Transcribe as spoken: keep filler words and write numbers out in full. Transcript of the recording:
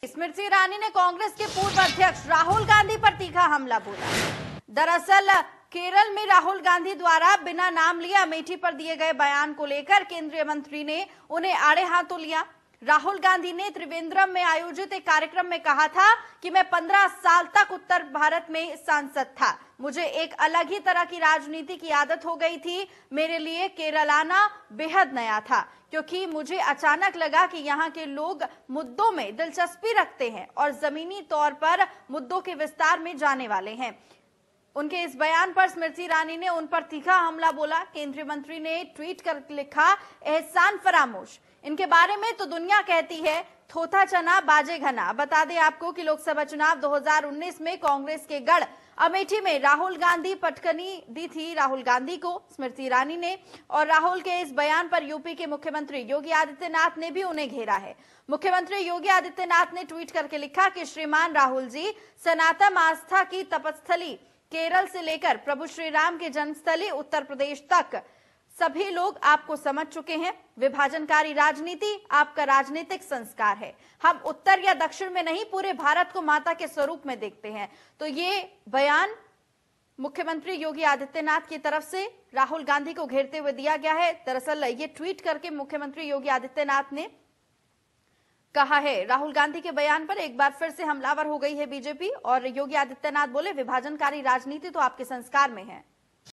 स्मृति ईरानी ने कांग्रेस के पूर्व अध्यक्ष राहुल गांधी पर तीखा हमला बोला। दरअसल केरल में राहुल गांधी द्वारा बिना नाम लिए अमेठी पर दिए गए बयान को लेकर केंद्रीय मंत्री ने उन्हें आड़े हाथों लिया। राहुल गांधी ने त्रिवेंद्रम में आयोजित एक कार्यक्रम में कहा था कि मैं पंद्रह साल तक उत्तर भारत में सांसद था, मुझे एक अलग ही तरह की राजनीति की आदत हो गई थी। मेरे लिए केरल आना बेहद नया था, क्योंकि मुझे अचानक लगा कि यहाँ के लोग मुद्दों में दिलचस्पी रखते हैं और जमीनी तौर पर मुद्दों के विस्तार में जाने वाले हैं। उनके इस बयान पर स्मृति ईरानी ने उन पर तीखा हमला बोला। केंद्रीय मंत्री ने ट्वीट कर लिखा, एहसान फरामोश, इनके बारे में तो दुनिया कहती है थोथा चना बाजे घना। बता दें आपको कि लोकसभा चुनाव दो हज़ार उन्नीस में कांग्रेस के गढ़ अमेठी में राहुल गांधी पटकनी दी थी राहुल गांधी को स्मृति ईरानी ने, और राहुल के इस बयान पर यूपी के मुख्यमंत्री योगी आदित्यनाथ ने भी उन्हें घेरा है। मुख्यमंत्री योगी आदित्यनाथ ने ट्वीट करके लिखा कि श्रीमान राहुल जी, सनातन आस्था की तपस्थली केरल से लेकर प्रभु श्री राम के जन्मस्थली उत्तर प्रदेश तक सभी लोग आपको समझ चुके हैं। विभाजनकारी राजनीति आपका राजनीतिक संस्कार है। हम उत्तर या दक्षिण में नहीं, पूरे भारत को माता के स्वरूप में देखते हैं। तो ये बयान मुख्यमंत्री योगी आदित्यनाथ की तरफ से राहुल गांधी को घेरते हुए दिया गया है। दरअसल ये ट्वीट करके मुख्यमंत्री योगी आदित्यनाथ ने कहा है, राहुल गांधी के बयान पर एक बार फिर से हमलावर हो गई है बीजेपी, और योगी आदित्यनाथ बोले विभाजनकारी राजनीति तो आपके संस्कार में है।